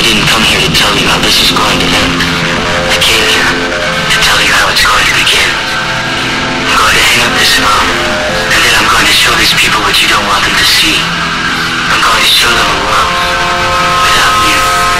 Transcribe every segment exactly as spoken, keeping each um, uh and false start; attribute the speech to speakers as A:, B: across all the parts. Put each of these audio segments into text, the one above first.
A: didn't come here to tell you how this is going to end. I came here to tell you how it's going to begin. I'm going to hang up this phone, and then I'm going to show these people what you don't want them to see. I'm going to show them a world without you.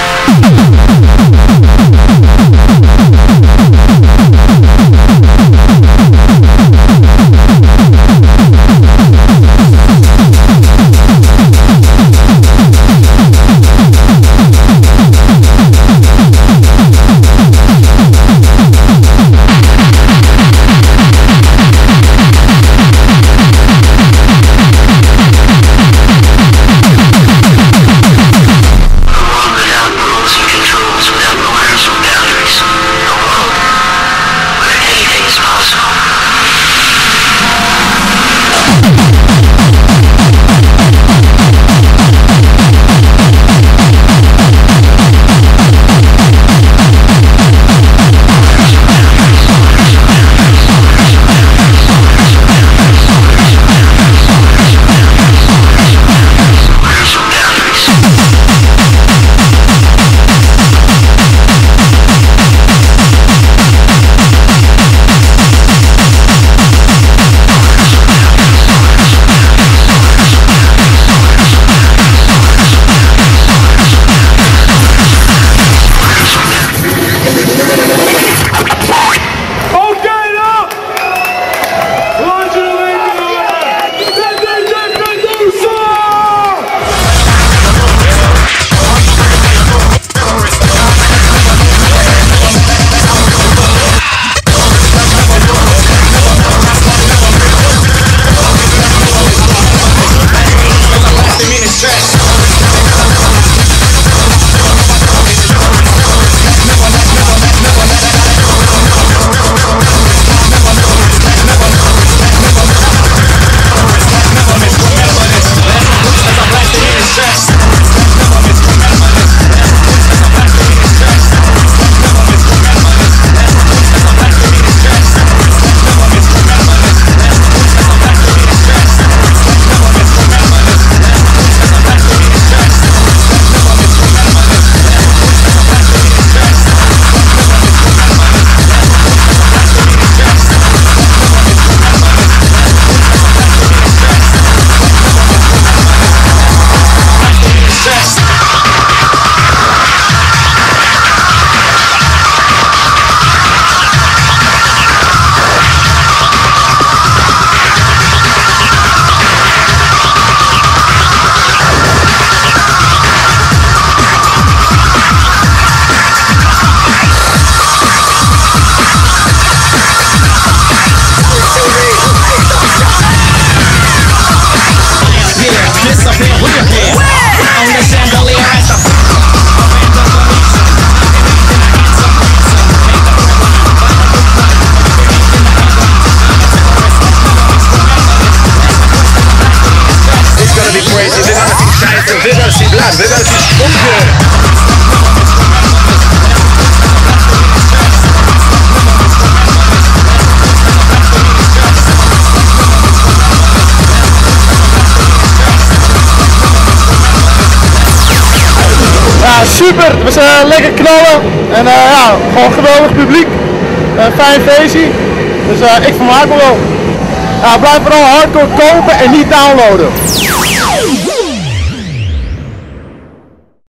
B: Super, we zijn lekker knallen en uh, ja, gewoon geweldig publiek, uh, fijn feestje, dus uh, ik vermaak me wel. Uh, blijf vooral hardcore kopen en niet downloaden.